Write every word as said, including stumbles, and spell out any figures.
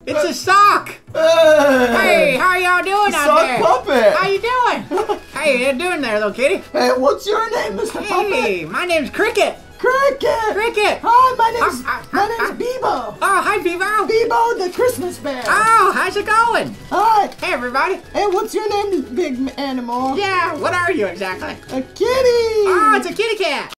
It's a sock! Hey, Hey, how y'all doing out sock there? puppet! How you doing? How you doing there, little kitty? Hey, what's your name, Mister Hey, Puppet? my name's Cricket. Cricket! Cricket. Hi, my name's, Uh, uh, my uh, name's uh. Bebo. Oh, hi, Bevo. Bebo the Christmas bear. Oh, how's it going? Hi. Hey, everybody. Hey, what's your name, big animal? Yeah, what are you exactly? A kitty! Oh, it's a kitty cat.